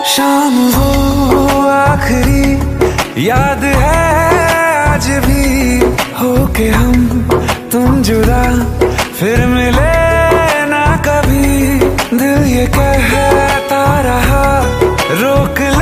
शाम वो आखिरी याद है आज भी, हो के हम तुम जुदा फिर मिले ना कभी। दिल ये कहता रहा रोक